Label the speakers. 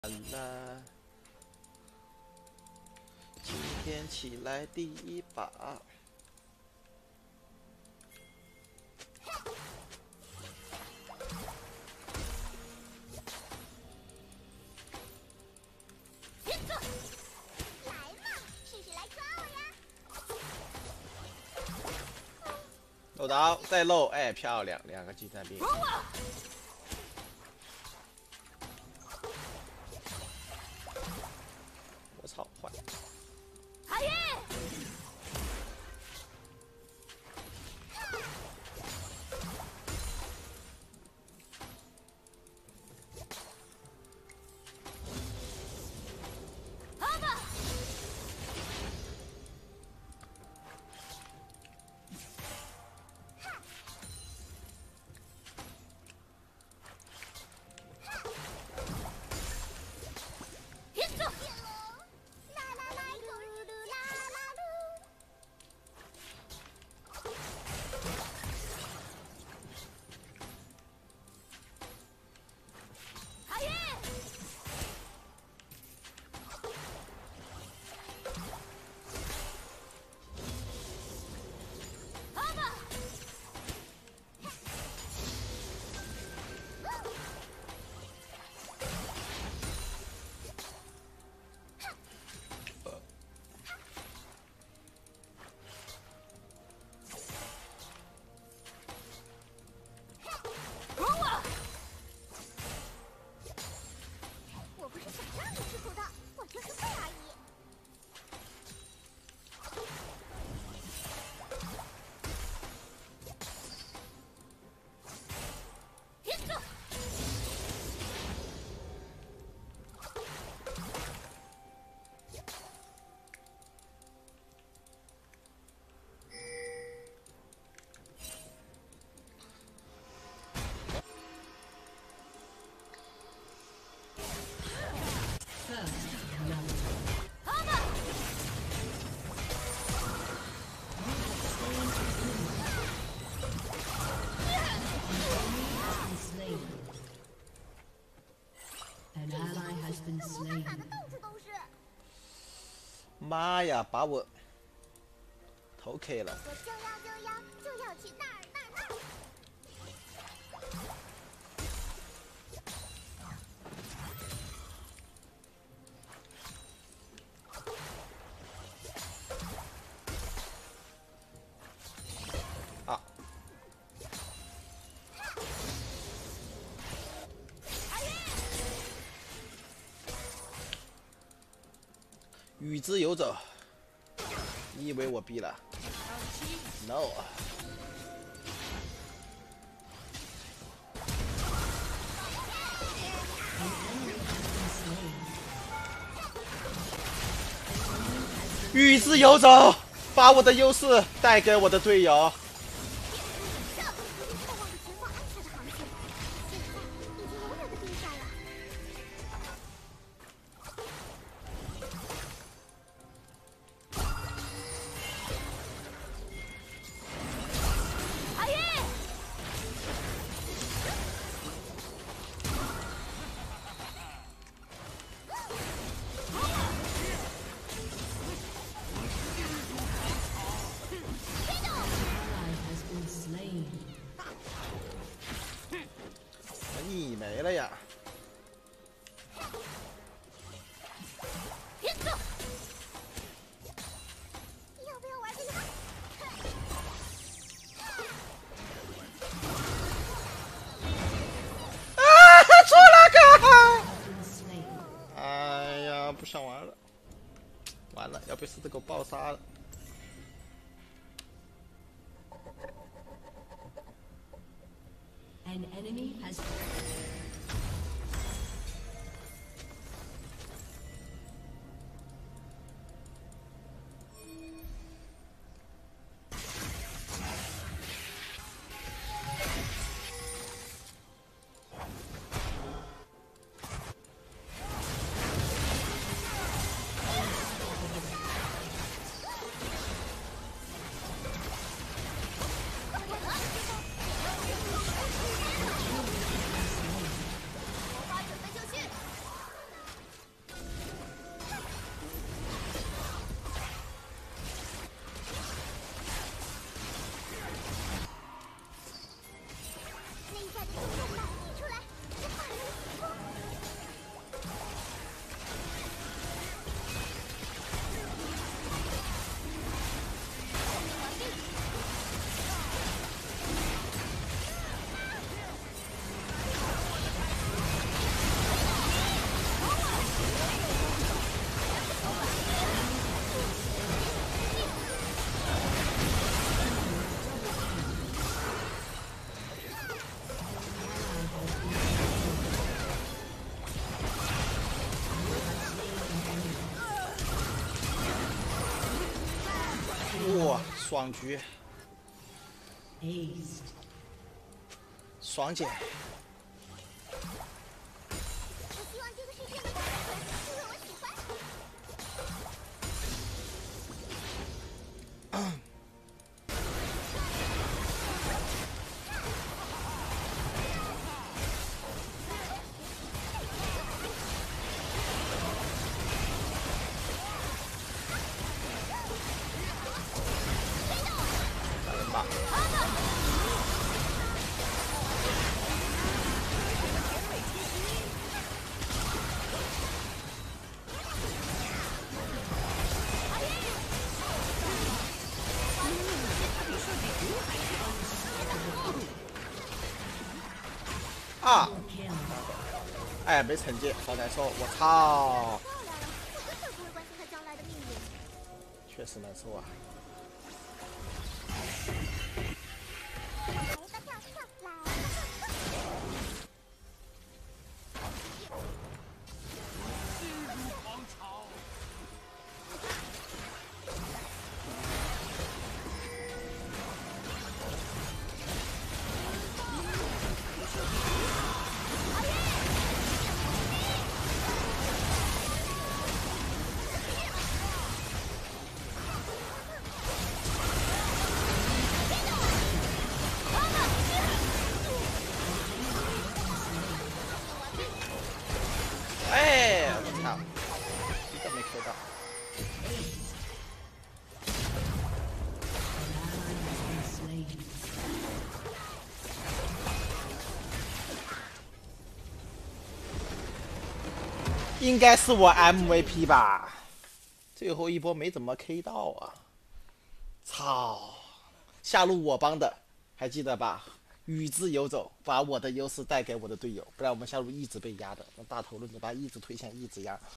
Speaker 1: 啦，今天起来第一把。漏刀，再漏，哎，漂亮，2个近战兵。我操，坏！妈呀，把我头 K 了！
Speaker 2: 我就要去那儿。
Speaker 1: 啊！与之游走，你以为我毙了 ？No。与之游走，把我的优势带给我的队友。你没了呀！
Speaker 2: 要不要玩这个？
Speaker 1: 啊！错了个！哎呀，不想玩了，完了，要被狮子狗暴杀了。
Speaker 3: An enemy has
Speaker 1: 双狙，双剑。
Speaker 2: 我希望这个世界的每个人都为我喜欢。
Speaker 1: 打人吧。啊！哎，没惩戒，好难受！我操！
Speaker 2: 漂亮了，我根本不会关心他将来的命运。
Speaker 1: 确实难受啊！
Speaker 2: 来吧，跳跳，来吧，
Speaker 1: 哎，我操！一个没 Q 到。应该是我 MVP 吧？最后一波没怎么 K 到啊！操！下路我帮的，还记得吧？与之游走，把我的优势带给我的队友，不然我们下路一直被压的。那大头论就把一直推线，一直压。